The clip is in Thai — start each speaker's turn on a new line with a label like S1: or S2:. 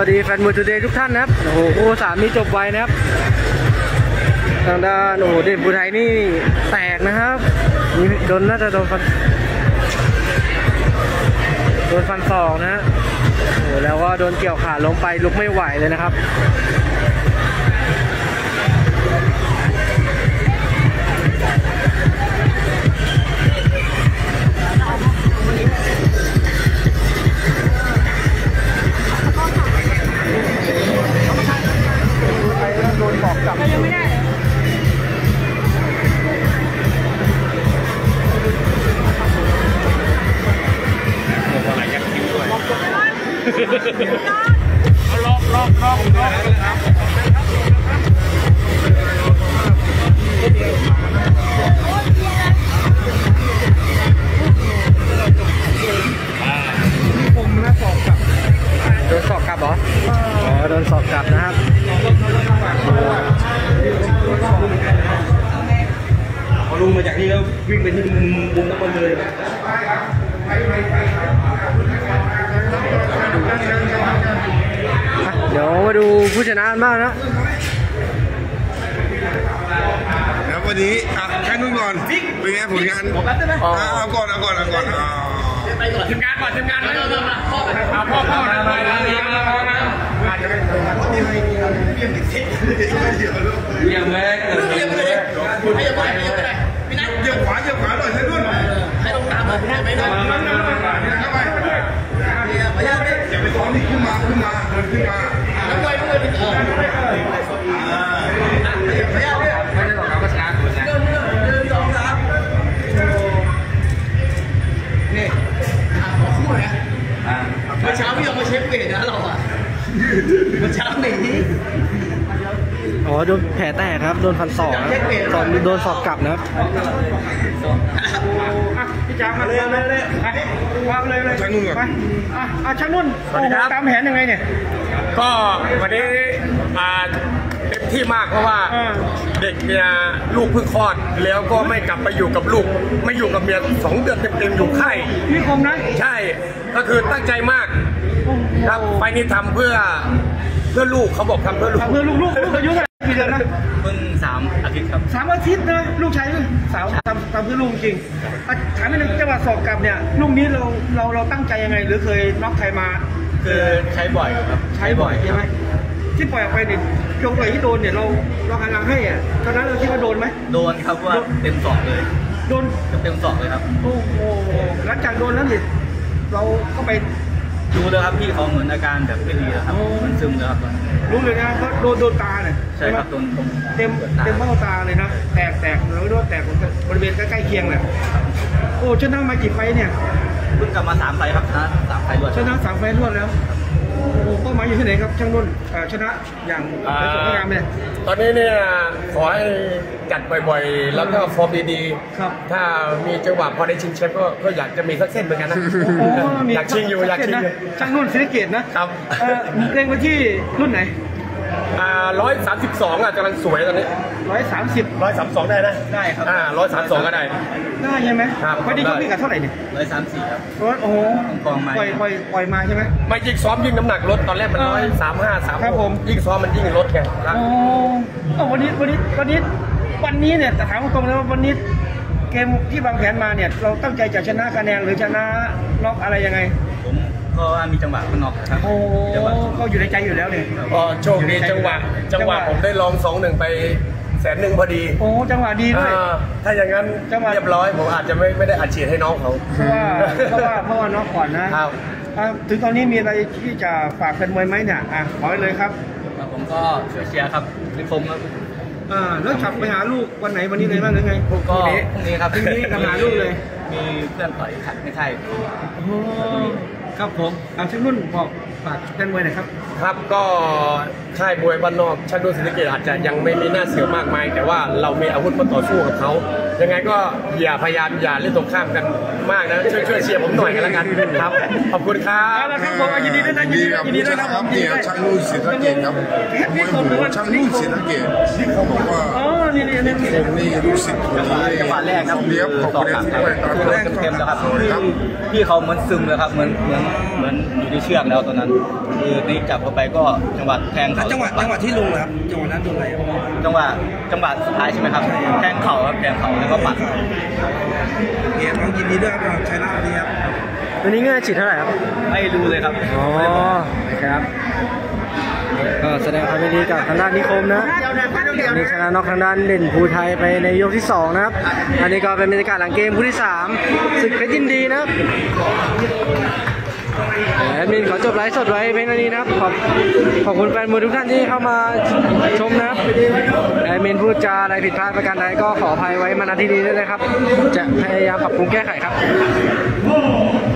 S1: วัสดีแฟนมวยทูเดย์ทุกท่านนะครับโอ้โหคู่สามนี้จบไวนะครับทางด้านโอ้โหเด่นภูไทยนี่แตกนะครับน่าจะโดนฟันศอกนะฮะโอ้โหแล้วก็โดนเกี่ยวขาล้มไปลุกไม่ไหวเลยนะครับโดนศอกกลับยังไม่ได้ล็อกผมนะสอบกลับโดนสอบกลับเหรออ๋อโดนสอบกลับนะครับ
S2: พอลุงมาจากนี่แล้ววิ่งไปที่มุมน้ำมันเลย
S1: เดี๋ยวมาดูผู้ชนะกันบ้างนะ
S3: แล้ววันนี้แค่นู้นก่อนเป็นไงผลงานเอาก่อนไปก่อน
S2: ทีมงานก่อนพ่อเยี่ยมเลยให้ยังไงพี่นัทเยี่ยมขวาหน่อยใช่ด้วยให้ลงตามเลยไม่ได้เข้าไปอย่าไปซ้อนนี่ขึ้นมาแล้วไปไม่ได้ต่อไม่ได้ต่อก็ชนะตัวนะนี่คู่นะเมื่อเช้าพี่ยังมาเช็คเวทนะเราอ่ะเมื่อเช้าหนี
S1: อ๋อโดนแผลแตกครับโดนฟันศอกนะโดนศอกกลับนะครับ
S2: พี่จ๋ามาเลยวางเลย
S3: ช่างนุ่นก่อน
S1: ช่างนุ่นตามแผนยังไงเนี่ย
S2: ก็วันนี้เต็มที่มากเพราะว่าเด็กเนี่ยลูกเพิ่งคลอดแล้วก็ไม่กลับไปอยู่กับลูกไม่อยู่กับเมีย2 เดือนเต็มๆอยู่ค่าย
S1: พี่คมนะ
S2: ใช่ก็คือตั้งใจมากครับไปนี่ทำเพื่อลูกเขาบอกทำเพื่อลูก
S1: อายุเท่าไหร่กี่เดือนนะ
S2: เพิ่ง3 อาทิตย์ครับ
S1: 3 อาทิตย์นะลูกชายสาวทำเพื่อลูกจริงถามนิดนึงจังหวะสอบกลับเนี่ยลูกนี้เราตั้งใจยังไงหรือเคยน็อกใครมา
S2: คือใช้บ่อยครับ
S1: ใช้บ่อยใช่ไหมที่ปล่อยออกไปเนี่ยช่วงปล่อยที่โดนเนี่ยเราหันหลังให้อ่ะตอนนั้นเราคิดว่าโดนไหม
S2: โดนครับว่าเต็มศอกเลย
S1: โดน
S2: เต็มศอกเลยครับ
S1: โอ้โหหลังจากโดนแล้วเนี่ยเราก็ไป
S2: ดูเลยครับพี่เขาเหมือนอาการแบบไม่ดีแล้วครับมันซึมเลยครับ
S1: รู้เลยนะก็โดนตาเนี่ย
S2: ใช่ครับโดน
S1: เต็มเบ้าตาเลยนะแตกแล้วด้วยแตกบริเวณใกล้เคียงแหละโอ้ชนะมากี่ไฟเนี่ย
S2: เพิ่งกลับมา3 ไฟครับนะ3 ไฟรวด
S1: ชนะ3 ไฟรวดแล้วโอ้เป้าหมายอยู่ที่ไหนครับช่างนุ่นชนะอย่างสวยงามเลย
S2: ตอนนี้เนี่ยขอให้จัดบ่อยๆแล้วก็ฟอร์มดีๆถ้ามีจังหวะพอได้ชิงแชมป์ก็อยากจะมีสักเส้นเหมือนกันนะอยากชิงอยู่
S1: ช่างนุ่นศรีสะเกษนะครับเล่นมาที่รุ่นไหน
S2: 132กำลังสวยตอนนี้132ได้นะได้ครับ132ก็ได้
S1: ใช่ไหมวันนี้ก็มีกับเท่าไหร่เนี่ย
S2: 134ครับ
S1: โอ้โหปล่อยมาใช่ไหม
S2: ไม่ยิ่งซ้อมยิ่งน้ำหนักลดตอนแรกมัน135ครับผมยิ่งซ้อมมันยิ่งลดไง
S1: โอ้วันนี้เนี่ยแต่ถามตรงๆเลยว่าวันนี้เกมที่วางแผนมาเนี่ยเราตั้งใจจะชนะคะแนนหรือชนะน็อกอะไรยังไง
S2: ก็มีจังหวะมันน็อกครับ
S1: โอ้ก็อยู่ในใจอยู่แล้วเนี่ย
S2: โชคดีจังหวะผมได้ลอง2-1ไป100,000พอดี
S1: โอ้จังหวะดีด้วย
S2: ถ้าอย่างนั้นเรียบร้อยผมอาจจะไม่ได้อัดฉีดให้น้องเขา
S1: เพราะว่าน้องก่อนนะถึงตอนนี้มีอะไรที่จะฝากแฟนมวยไหมเนี่ยขอเลยครับ
S2: ผมก็ช่วยเชียร์ครับนิคมครับ
S1: แล้วขับไปหาลูกวันไหนวันนี้เลยบ้างหรือไง
S2: ก็พรุ่งนี้ครับ
S1: พรุ่งนี้กลับหาลูกเลย
S2: มีเพื่อนต่อยขัดไม่ใช่
S1: ครับผมช่างนุ่นบอกฝากแฟนมวยหน่อยครับ
S2: ครับก็ค่ายมวยบ้านนอกช่างนุ่นศรีสะเกษอาจจะยังไม่มีหน้าเสือมากมายแต่ว่าเรามีอาวุธมาต่อสู้กับเขายังไงก็พยายามอย่าเล่นตรงข้ามกันมากนะช่วยเชียร์ผมหน่อยกันแล้วกันครับขอบคุณครับ
S1: ครับผมยินดีด้วยนะ
S3: ยินดีด้วยนะครับเนี่ยช่างนุ่นศรีสะเกษครับช่างนุ่นศรีสะเกษเขาบอกว่า
S1: นี่
S3: รู้สึกคนนี้
S2: จังหวะแรกครับ
S3: เลี้ยบของประเด็นที่ไปตอนแรก
S2: เต็มๆแล้วครับพี่เขาเหมือนซึมเลยครับเหมือนอยู่ในเชือกแล้วตอนนั้น
S4: คือตีจับเข้าไปก็จังหวะแทงเขา
S1: จังหวะที่ลงครับจังหวะนั้นโดนอะไร
S4: จังหวะสุดท้ายใช่ไหมครับแทงเข่าครับแทงเข่าแล้วก็ปัด
S1: เกียรติน้องยินดีด้วยครับชัยนาทดีครับ
S5: วันนี้เงื่อนฉีดเท่าไหร่ครับ
S4: ไม่รู้เลยครับ
S5: อ๋อครับก็แสดงความยินดีกับทางด้านนิคมนะนี่ชนะน็อกทางด้านเด่นภูไทยไปในยกที่2นะครับอันนี้ก็เป็นบรรยากาศหลังเกมคู่ที่3ศึกเพชรยินดีนะครับแอดมินขอจบไลฟ์สดไว้เพียงเท่านี้นะครับขอบคุณแฟนมวยทุกท่านที่เข้ามาชมนะครับแอดมินพูดจาอะไรผิดพลาดประการใดก็ขออภัยไว้มาณที่นี้ด้วยนะครับจะพยายามปรับปรุงแก้ไขครับ